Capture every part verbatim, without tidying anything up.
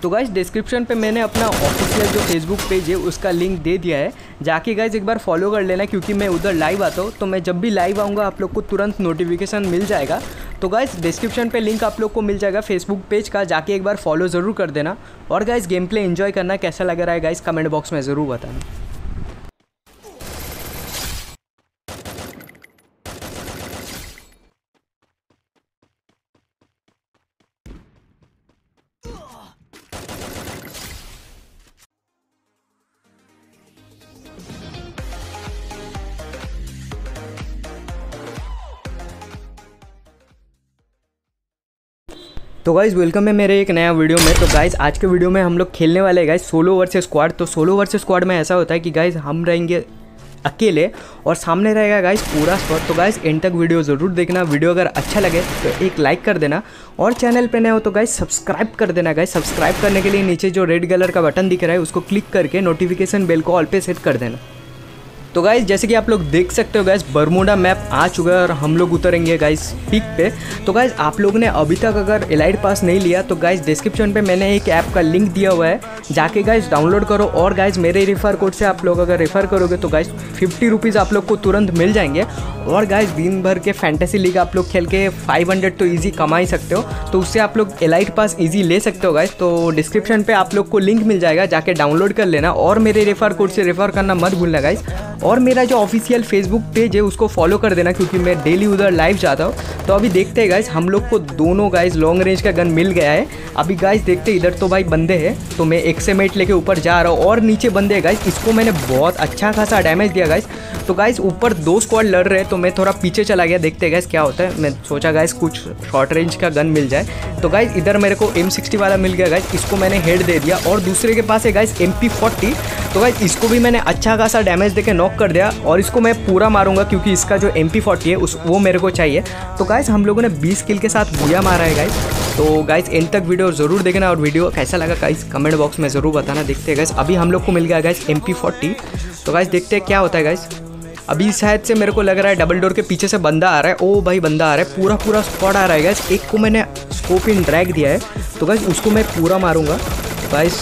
तो guys description पे मैंने अपना ऑफिशियल जो फेसबुक पेज है उसका लिंक दे दिया है, जाके गाइस एक बार फॉलो कर लेना, क्योंकि मैं उधर लाइव आता हूँ। तो मैं जब भी लाइव आऊँगा आप लोग को तुरंत नोटिफिकेशन मिल जाएगा। तो गाइस डिस्क्रिप्शन पे लिंक आप लोग को मिल जाएगा फेसबुक पेज का, जाके एक बार फॉलो ज़रूर कर देना। और गाइस गेम प्ले एंजॉय करना, कैसा लग रहा है गाइस कमेंट बॉक्स में ज़रूर बताना। तो गाइज़ वेलकम है मेरे एक नया वीडियो में। तो गाइज़ आज के वीडियो में हम लोग खेलने वाले हैं गाइज़ सोलो वर्सेस स्क्वाड। तो सोलो वर्सेस स्क्वाड में ऐसा होता है कि गाइज़ हम रहेंगे अकेले और सामने रहेगा गाइज़ पूरा स्क्वाड। तो गाइज़ एंड तक वीडियो ज़रूर देखना। वीडियो अगर अच्छा लगे तो एक लाइक कर देना और चैनल पे नए हो तो गाइज़ सब्सक्राइब कर देना। गाइज़ सब्सक्राइब करने के लिए नीचे जो रेड कलर का बटन दिख रहा है उसको क्लिक करके नोटिफिकेशन बेल को ऑल पे सेट कर देना। तो गाइज़ जैसे कि आप लोग देख सकते हो गाइज़ बरमूडा मैप आ चुका है और हम लोग उतरेंगे गाइज़ पीक पे। तो गाइज़ आप लोग ने अभी तक अगर एलाइट पास नहीं लिया तो गाइज़ डिस्क्रिप्शन पे मैंने एक ऐप का लिंक दिया हुआ है, जाके गाइज़ डाउनलोड करो। और गाइज़ मेरे रेफर कोड से आप लोग अगर रेफ़र करोगे तो गाइज़ फिफ्टी रुपीज़ आप लोग को तुरंत मिल जाएंगे। और गाइज़ दिन भर के फैंटेसी लीग आप लोग खेल के फाइव हंड्रेड तो ईजी कमा ही सकते हो, तो उससे आप लोग एलाइट पास ईजी ले सकते हो गाइज़। तो डिस्क्रिप्शन पे आप लोग को लिंक मिल जाएगा, जाके डाउनलोड कर लेना और मेरे रेफर कोड से रेफ़र करना मत भूलना गाइज़। और मेरा जो ऑफिशियल फेसबुक पेज है उसको फॉलो कर देना, क्योंकि मैं डेली उधर लाइव जाता हूँ। तो अभी देखते हैं गाइज़ हम लोग को दोनों गाइज़ लॉन्ग रेंज का गन मिल गया है। अभी गाइज़ देखते हैं, इधर तो भाई बंदे हैं, तो मैं एक से मेट लेके ऊपर जा रहा हूँ और नीचे बंदे हैं गाइज़। इसको मैंने बहुत अच्छा खासा डैमेज दिया गाइज़। तो गाइज़ ऊपर दो स्क्वाड लड़ रहे हैं, तो मैं थोड़ा पीछे चला गया, देखते हैं गाइज़ क्या होता है। मैं सोचा गाइज़ कुछ शॉर्ट रेंज का गन मिल जाए। तो गाइज़ इधर मेरे को एम सिक्सटी वाला मिल गया गाइज़, इसको मैंने हेड दे दिया। और दूसरे के पास है गाइज़ एम पी फोर्टी, तो गाइज़ इसको भी मैंने अच्छा खासा डैमेज देके नॉक कर दिया। और इसको मैं पूरा मारूंगा क्योंकि इसका जो एम पी फोर्टी है उस वो मेरे को चाहिए। तो गाइज़ हम लोगों ने बीस किल के साथ बुया मारा है गाइज़। तो गाइज़ एंड तक वीडियो ज़रूर देखना और वीडियो कैसा लगा गाइज़ कमेंट बॉक्स में ज़रूर बताना। देखते हैं गाइज़ अभी हम लोग को मिल गया गाइज़ एम पी फोर्टी। तो गाइज़ देखते हैं क्या होता है गाइज़। अभी शायद से मेरे को लग रहा है डबल डोर के पीछे से बंदा आ रहा है। ओ भाई बंदा आ रहा है, पूरा पूरा स्क्वाड आ रहा है गाइज़। एक को मैंने स्कोप इन ड्रैग दिया है, तो गाइज़ उसको मैं पूरा मारूंगा। गाइज़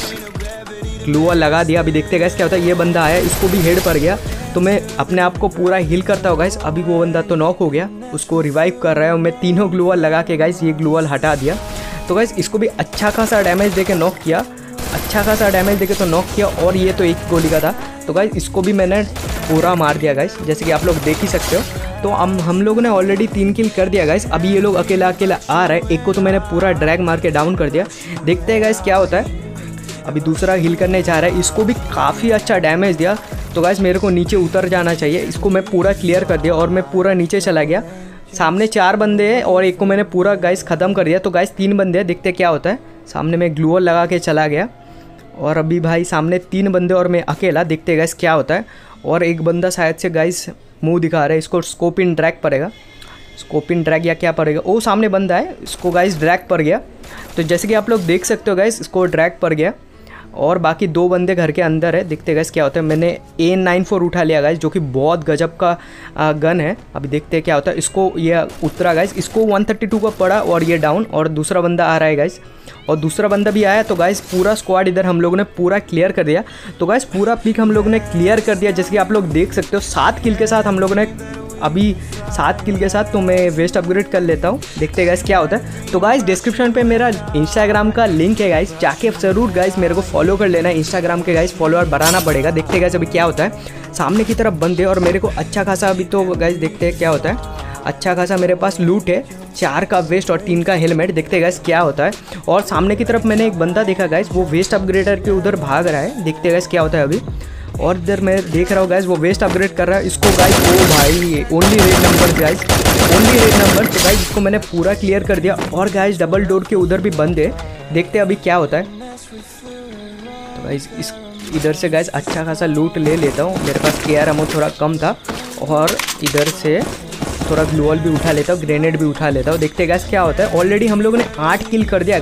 ग्लूवॉल लगा दिया। अभी देखते हैं गाइज़ क्या होता है। ये बंदा आया, इसको भी हेड पर गया, तो मैं अपने आप को पूरा हील करता हूँ गाइज़। अभी वो बंदा तो नॉक हो गया, उसको रिवाइव कर रहा है और मैं तीनों ग्लूवॉल लगा के गाइज़ ये ग्लूवॉल हटा दिया। तो गाइज़ इसको भी अच्छा खासा डैमेज देके नॉक किया, अच्छा खासा डैमेज देके तो नॉक किया। और ये तो एक गोली का था, तो गाइज़ इसको भी मैंने पूरा मार दिया गाइज़, जैसे कि आप लोग देख ही सकते हो। तो हम हम लोगों ने ऑलरेडी तीन किल कर दिया गाइज़। अभी ये लोग अकेला अकेला आ रहा है, एक को तो मैंने पूरा ड्रैग मार के डाउन कर दिया। देखते हैं गाइज़ क्या होता है। अभी दूसरा हिल करने जा रहा है, इसको भी काफ़ी अच्छा डैमेज दिया। तो गाइज़ मेरे को नीचे उतर जाना चाहिए, इसको मैं पूरा क्लियर कर दिया और मैं पूरा नीचे चला गया। सामने चार बंदे हैं और एक को मैंने पूरा गाइज़ ख़त्म कर दिया। तो गाइज़ तीन बंदे हैं, देखते क्या होता है। सामने मैं ग्लूवॉल लगा के चला गया और अभी भाई सामने तीन बंदे और मैं अकेला, देखते गाइज़ क्या होता है। और एक बंदा शायद से गाइज़ मुंह दिखा रहा है, इसको स्कोप इन ड्रैग पड़ेगा, स्कोप इन ड्रैग या क्या पड़ेगा। ओ सामने बंदा है, इसको गाइज़ ड्रैग पड़ गया। तो जैसे कि आप लोग देख सकते हो गाइज़ इसको ड्रैग पड़ गया और बाकी दो बंदे घर के अंदर है। देखते गाइज़ क्या होता है। मैंने ए नाइन फोर उठा लिया गाइज़, जो कि बहुत गजब का आ, गन है। अभी देखते हैं क्या होता है। इसको ये उतरा गाइज़, इसको वन थर्टी टू का पड़ा और ये डाउन। और दूसरा बंदा आ रहा है गाइज़, और दूसरा बंदा भी आया। तो गाइज़ पूरा स्क्वाड इधर हम लोगों ने पूरा क्लियर कर दिया। तो गाइज़ पूरा पिक हम लोगों ने क्लियर कर दिया, जैसे कि आप लोग देख सकते हो। सात किल के साथ हम लोगों ने अभी सात किल के साथ, तो मैं वेस्ट अपग्रेड कर लेता हूँ। देखते हैं गाइज़ क्या होता है। तो गाइज़ डिस्क्रिप्शन पे मेरा इंस्टाग्राम का लिंक है गाइज़, जाके ज़रूर गाइज़ मेरे को फॉलो कर लेना। इंस्टाग्राम के गाइज़ फॉलोअर बढ़ाना पड़ेगा। देखते हैं गाइज़ अभी क्या होता है। सामने की तरफ बंदे और मेरे को अच्छा खासा, अभी तो गाइज़ देखते हैं क्या होता है। अच्छा खासा मेरे पास लूट है, चार का वेस्ट और तीन का हेलमेट। देखते हैं गाइज़ क्या होता है। और सामने की तरफ मैंने एक बंदा देखा गाइज़, वो वेस्ट अपग्रेडर के उधर भाग रहा है। देखते हैं गाइज़ क्या होता है अभी। और इधर मैं देख रहा हूँ गाइज़ वो वेस्ट अपग्रेड कर रहा है, इसको गाइज़ ओ भाई only red number guys, only red number. तो गाइज़ इसको मैंने पूरा क्लियर कर दिया। और गाइज़ डबल डोर के उधर भी बंद है, देखते हैं अभी क्या होता है। तो गाइज़ इस इधर से गाइज़ अच्छा खासा लूट ले लेता हूँ, मेरे पास के आर एमओ थोड़ा कम था। और इधर से थोड़ा ग्लूवॉल भी उठा लेता हूँ, ग्रेनेड भी उठा लेता हूँ। देखते हैं गाइज़ क्या होता है। ऑलरेडी हम लोगों ने आठ किल कर दिया गाइज़।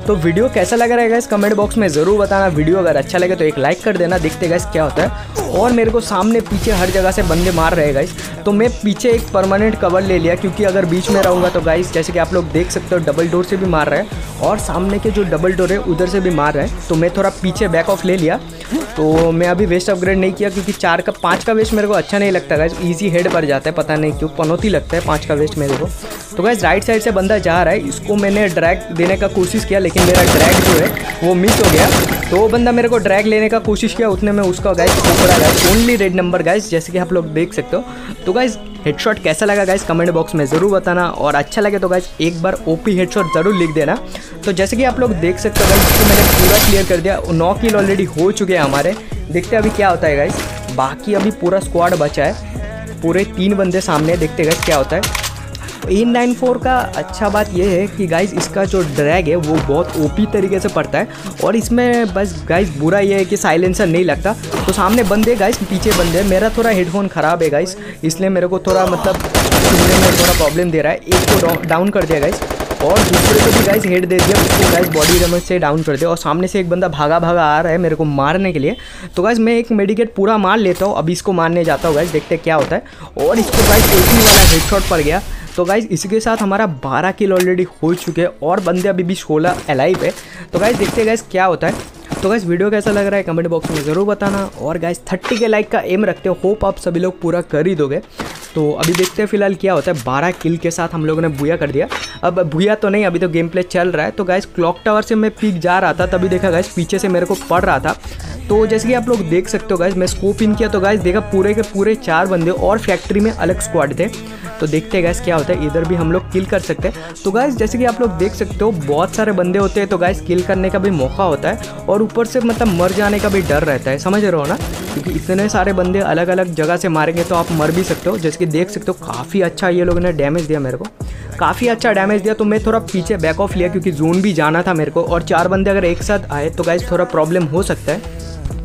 तो वीडियो कैसा लग रहा है गाइस कमेंट बॉक्स में ज़रूर बताना। वीडियो अगर अच्छा लगे तो एक लाइक कर देना। देखते गाइस क्या होता है। और मेरे को सामने पीछे हर जगह से बंदे मार रहे गाइस, तो मैं पीछे एक परमानेंट कवर ले लिया, क्योंकि अगर बीच में रहूँगा तो गाइस जैसे कि आप लोग देख सकते हो डबल डोर से भी मार रहा है और सामने के जो डबल डोर है उधर से भी मार रहा है। तो मैं थोड़ा पीछे बैक ऑफ ले लिया। तो मैं अभी वेस्ट अपग्रेड नहीं किया, क्योंकि चार का पाँच का वेस्ट मेरे को अच्छा नहीं लगता गाइस, इजी हेड पर जाता है, पता नहीं क्यों पनौती लगता है पाँच का वेस्ट मेरे को। तो गाइस राइट साइड से बंदा जा रहा है, इसको मैंने ड्रैग देने का कोशिश किया, लेकिन मेरा ड्रैग जो है वो मिस हो गया। तो वो बंदा मेरे को ड्रैग लेने का कोशिश किया, उतने में उसका गाइस पकड़ा guys, only red number guys, जैसे कि आप लोग देख सकते हो। तो गाइस हेडशॉट कैसा लगा गाइस कमेंट बॉक्स में ज़रूर बताना, और अच्छा लगे तो गाइस एक बार ओपी हेडशॉट ज़रूर लिख देना। तो जैसे कि आप लोग देख सकते हो गाइस, इसको मैंने पूरा क्लियर कर दिया, नौ किल ऑलरेडी हो चुके हैं हमारे। देखते हैं अभी क्या होता है गाइस, बाकी अभी पूरा स्क्वाड बचा है, पूरे तीन बंदे सामने, देखते गाइस क्या होता है। ए नाइन फोर का अच्छा बात यह है कि गाइस इसका जो ड्रैग है वो बहुत ओपी तरीके से पड़ता है, और इसमें बस गाइस बुरा ये है कि साइलेंसर नहीं लगता। तो सामने बंदे गाइस, पीछे बंदे, मेरा थोड़ा हेडफोन ख़राब है गाइस, इसलिए मेरे को थोड़ा मतलब सुनने में थोड़ा प्रॉब्लम दे रहा है। एक को डाउन कर दिया गाइस, और दूसरे को भी गाइस हेड दे दिया, उसको गाइस बॉडी डैमेज से डाउन कर दिया, और सामने से एक बंदा भागा भागा आ रहा है मेरे को मारने के लिए। तो गाइस मैं एक मेडिकेट पूरा मार लेता हूँ, अभी इसको मारने जाता हूँ गाइस, देखते क्या होता है। और इसको गाइस एक ही वाला हेडशॉट पड़ गया। तो गाइस इसके साथ हमारा बारह किल ऑलरेडी हो चुके हैं, और बंदे अभी भी सोलह अलाइव है। तो गाइस देखते हैं गाइस क्या होता है। तो गाइस वीडियो कैसा लग रहा है कमेंट बॉक्स में ज़रूर बताना, और गाइस थर्टी के लाइक का एम रखते हो, होप आप सभी लोग पूरा कर ही दोगे। तो अभी देखते हैं फिलहाल क्या होता है। बारह किल के साथ हम लोगों ने बुया कर दिया। अब बुया तो नहीं, अभी तो गेम प्ले चल रहा है। तो गाइस क्लॉक टावर से मैं पीक जा रहा था, तभी देखा गाइस पीछे से मेरे को पड़ रहा था। तो जैसे कि आप लोग देख सकते हो गाइस, मैं स्कोप इन किया तो गाइस देखा पूरे के पूरे चार बंदे, और फैक्ट्री में अलग स्क्वाड थे। तो देखते हैं गाइस क्या होता है, इधर भी हम लोग किल कर सकते हैं। तो गाइस जैसे कि आप लोग देख सकते हो बहुत सारे बंदे होते हैं, तो गाइस किल करने का भी मौका होता है, और ऊपर से मतलब मर जाने का भी डर रहता है, समझ रहे हो ना, क्योंकि इतने सारे बंदे अलग अलग जगह से मारेंगे तो आप मर भी सकते हो। जैसे कि देख सकते हो काफ़ी अच्छा ये लोगों ने डैमेज दिया मेरे को, काफ़ी अच्छा डैमेज दिया। तो मैं थोड़ा पीछे बैक ऑफ लिया, क्योंकि जोन भी जाना था मेरे को, और चार बंदे अगर एक साथ आए तो गाइस थोड़ा प्रॉब्लम हो सकता है।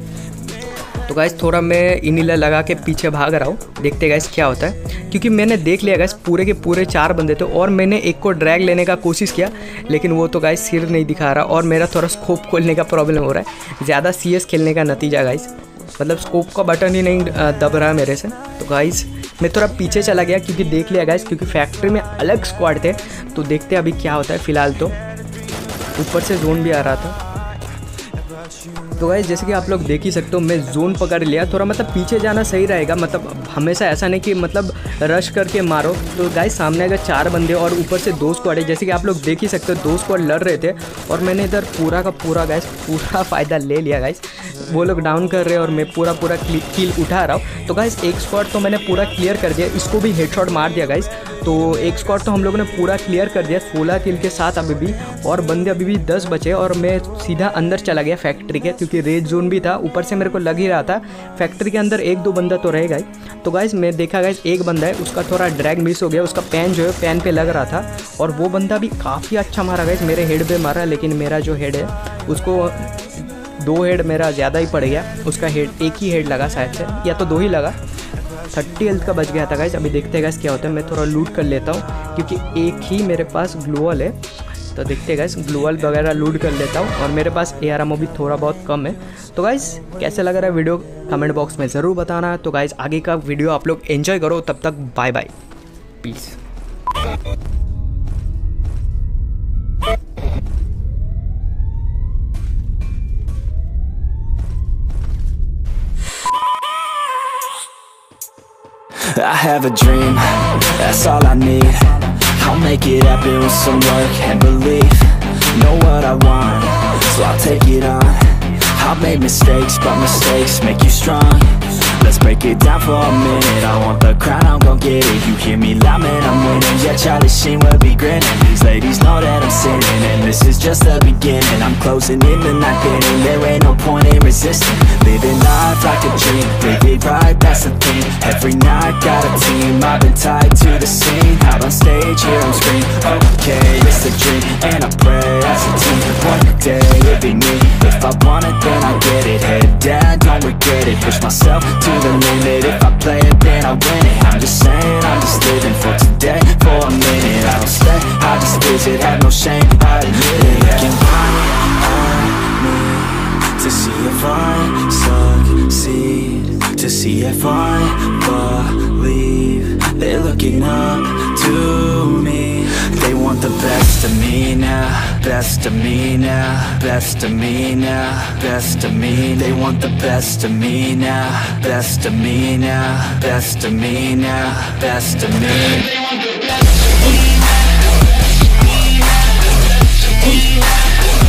तो गाइस थोड़ा मैं इनिला लगा के पीछे भाग रहा हूँ, देखते गाइस क्या होता है, क्योंकि मैंने देख लिया गाइस पूरे के पूरे चार बंदे थे, और मैंने एक को ड्रैग लेने का कोशिश किया, लेकिन वो तो गाइस सिर नहीं दिखा रहा, और मेरा थोड़ा स्कोप खोलने का प्रॉब्लम हो रहा है। ज़्यादा सीएस खेलने का नतीजा गाइस, मतलब स्कोप का बटन ही नहीं दब रहा मेरे से। तो गाइस मैं थोड़ा पीछे चला गया, क्योंकि देख लिया गाइस, क्योंकि फैक्ट्री में अलग स्क्वाड थे। तो देखते अभी क्या होता है। फिलहाल तो ऊपर से जोन भी आ रहा था। तो गाइस जैसे कि आप लोग देख ही सकते हो, मैं जोन पकड़ लिया। थोड़ा मतलब पीछे जाना सही रहेगा, मतलब हमेशा ऐसा नहीं कि मतलब रश करके मारो। तो गाइस सामने अगर चार बंदे और ऊपर से दो स्क्वाड है, जैसे कि आप लोग देख ही सकते हो, दो स्क्वाड लड़ रहे थे, और मैंने इधर पूरा का पूरा गाइस पूरा फ़ायदा ले लिया गाइस। वो लोग डाउन कर रहे हैं और मैं पूरा पूरा किल उठा रहा हूँ। तो गाइस एक स्क्वाड तो मैंने पूरा क्लियर कर दिया, इसको भी हेडशॉट मार दिया गाइस। तो एक स्क्वाड तो हम लोगों ने पूरा क्लियर कर दिया सोलह किल के साथ अभी भी, और बंदे अभी भी दस बचे, और मैं सीधा अंदर चला गया फैक्ट्री के, क्योंकि रेड जोन भी था, ऊपर से मेरे को लग ही रहा था फैक्ट्री के अंदर एक दो बंदा तो रहेगा ही। तो गाइस मैं देखा गाइस एक बंदा है, उसका थोड़ा ड्रैग मिस हो गया, उसका पैन जो है पैन पे लग रहा था, और वो बंदा भी काफ़ी अच्छा मारा गाइस, मेरे हेड पे मारा, लेकिन मेरा जो हेड है उसको दो हेड मेरा ज़्यादा ही पड़ गया, उसका हेड एक ही हेड लगा शायद से, या तो दो ही लगा। थर्टी हेल्थ का बच गया था गाइस। अभी देखते हैं गाइस क्या होता है। मैं थोड़ा लूट कर लेता हूँ, क्योंकि एक ही मेरे पास ग्लोअल है। तो देखते हैं गाइस, ग्लोअल वगैरह लूट कर लेता हूँ, और मेरे पास ए आर एम ओ भी थोड़ा बहुत कम है। तो गाइस कैसे लग रहा है वीडियो कमेंट बॉक्स में ज़रूर बताना। तो गाइस आगे का वीडियो आप लोग एंजॉय करो, तब तक bye bye, peace. I have a dream, that's all I need. I'll make it happen with some work and belief. Know what I want, so I'll take it on. I've made mistakes, but mistakes make you strong. Let's break it down for a minute. I want the crown, I'm gon' get it. You hear me loud, man, I'm winning. Yeah, Charlie Sheen will be grinning. These ladies know that I'm sinning, and this is just the beginning. I'm closing in the ninth inning. There ain't no point in resisting. Living life like a dream, live it right, that's the thing. Every night got a team, I've been tied to the scene. Out on stage, here I'm screaming. Okay, it's a dream, and I pray as a team. One day it'll be me. If I want it, then I get it. Head down, don't regret it. Push myself to the limit. If I play it, then I win it. I'm just saying, I'm just living for today, for a minute. I don't stay, I just visit, have no shame, I admit it. Looking right at me to see if I succeed, to see if I believe. They're looking up to me. They want the best of me now, best of me now, best of me now, best of me. They want the best of me now, best of me now, best of me now, best of me. They want the best of me now, best of me now, best of me now.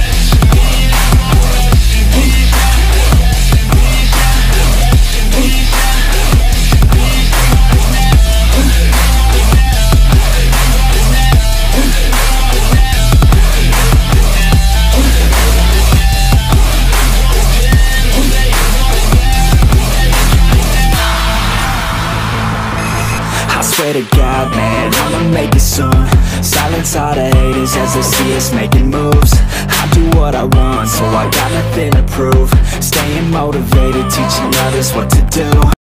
Swear to God, man, I'ma make it soon. Silence all the haters as they see us making moves. I do what I want, so I got nothing to prove. Staying motivated, teaching others what to do.